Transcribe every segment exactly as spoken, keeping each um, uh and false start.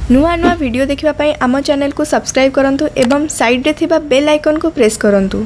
नुआ नुआ वीडियो देखिबा पई आम चैनल को सब्सक्राइब करंतु एवं साइड रे थिबा बेल आइकन को प्रेस करंतु।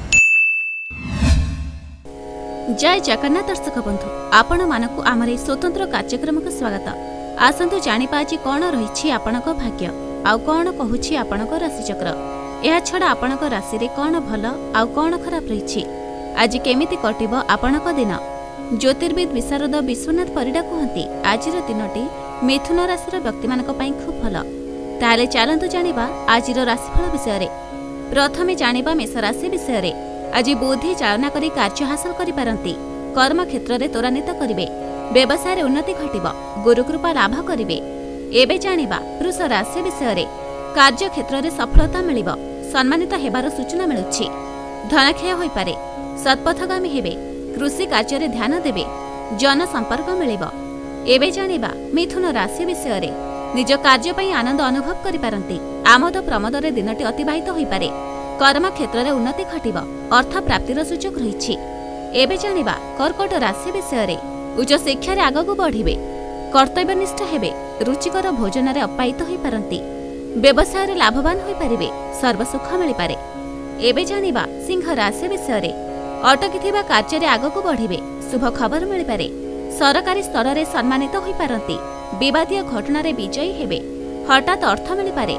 जय जगन्नाथ दर्शक बंधु आपण मानकु आमरे स्वतंत्र कार्यक्रम को स्वागत। आसंतु जानि पाजी कोन रहिछि आपणक भाग्य आउ कोन कहूछि आपणक राशि चक्र। एहा छडा आपणक राशि रे कोन भल आउ कोन खराब रहिछि, आज केमिति कटिबो आपणक दिन। ज्योतिर्विद विशारद विश्वनाथ परिडा कहती आजिर दिनटी मिथुन राशि व्यक्ति मानक पई खूब भल। ताले चलंतु जानिबा आजिर राशिफल विषय। प्रथमे जानिबा मेष राशि विषय। आज बुद्धि चालना करी कार्य हासिल करि पारंती। कर्म क्षेत्र रे त्वरान्वित करिवे। व्यवसाय रे उन्नति घटिबो। गुरुकृपा लाभ करिवे। एबे जानिबा वृष राशि विषय। कार्य क्षेत्र रे सफलता मिलिबो। सम्मानित हेबार सूचना मिलुछि। धनक्षय होई पारे। सत्पथगामी हेबे। कृषि कार्य रे ध्यान देबे। जन संपर्क मिलिबो। एबे जानिबा मिथुन राशि विषय। निज कार्य पई आनंद अनुभव करि पारंती। आमोद प्रमोद रे दिनटी अतिबाहित होई पारे। कर्म क्षेत्र रे उन्नति घटिबो। अर्थ प्राप्तिर सूचक रहिछि। एबे जानिबा कर्कट राशि विषय। उच्च शिक्षा रे आगकु बढ़िबे। कर्तव्यनिष्ठ हेबे। रुचिकर भोजन रे अपायित होई पारंती। व्यवसाय रे लाभवान होई पारिबे। सर्वसुख मिलि पारे। एबे जानिबा सिंह राशि विषय। अटकिथिबा कार्य रे आगकु बढ़िबे। शुभ खबर मिलि पारे। सरकारी स्तर रे सम्मानित होई पारंती। विवादीय घटना रे विजयी हेबे। हठात अर्थ मिलि पारे।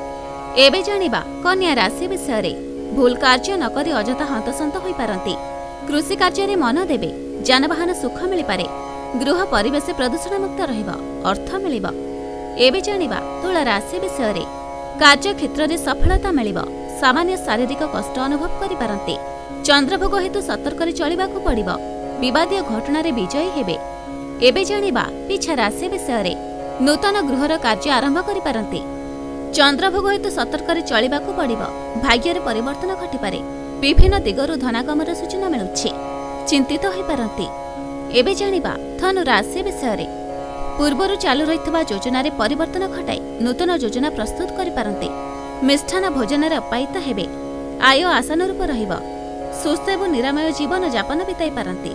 एबे जानिबा कन्या राशि विषय। भूल कार्य न करी अजथा हंतसंत होई पारंती। कृषि कार्य रे मन देबे। जानवाहन सुख मिलि पारे। गृह परिवेश प्रदूषण मुक्त रहिबो। अर्थ मिलिबो। एबे जानिबा तुला राशि विषय। कार्य क्षेत्र रे सफलता मिलिबो। सामान्य शारीरिक कष्ट अनुभव करि पारंती। चंद्रभोग हेतु सतर्क रे चलिबाकू पड़िबो। विवादीय घटना रे विजयी हेबे। एबे जानिबा पिछा राशि विषय। नूतन गृहर कार्य आरंभ करि पारंती। चंद्रभोग हेतु सतर्क रे चलिबाकू पड़िबो। भाग्य रे परिवर्तन घटि पारे। विभिन्न दिगरु धनागमर सूचना मिलुछि। चिंतित होई पारंती। एबे जानिबा धनु राशि विषय। पूर्वरु चालू रहितबा योजना रे परिवर्तन घटाई नूतन योजना प्रस्तुत करि पारंती। मिष्ठान भोजन रे अपायित हेबे। आय आशानुरूप रहिबो। सुस्थ एवं निरामय जीवन यापन बिताई पारंती।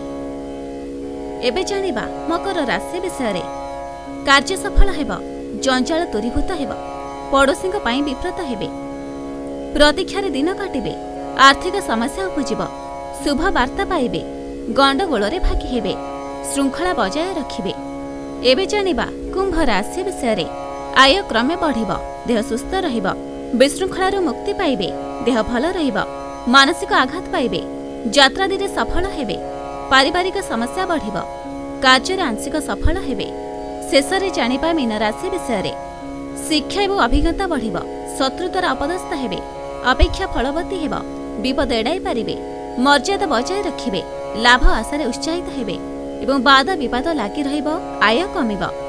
एबे जानिबा मकर राशि विषय। कार्य सफल हेबो। जंजाल दूरीभूत हेबो। पड़ोसी पई विव्रत हेबे। प्रतीक्षार दिन काटिबे। आर्थिक समस्या उपजिबो। शुभ वार्ता पाइबे। गंडगोल रे भागी हेबे। श्रृंखला बजाय रखिबे। एबे जानिबा कुंभ राशि विषय। आय क्रमे बढ़िबो। देह सुस्थ रहिबो। विशृंखलार मुक्ति पाइबे। देह भल रहिबो। मानसिक आघात पाइबे। यात्रा दिने सफल हेबे। पारिवारिक समस्या बढ़िबो। कार्य आंशिक सफल हेबे। शेष रे जानिबा मीन राशि विषय। शिक्षा एवं अभिज्ञता बढ़िबो। शत्रुतार अपदस्थ हेबे। अपेक्षा फलवती हेबो। विपद एड़ाई पारिबे। मर्यादा बजाय रखिबे। लाभ आशारे उत्साहित हेबे एवं बाधा विवाद लागि रहिबो। आय कमिबो।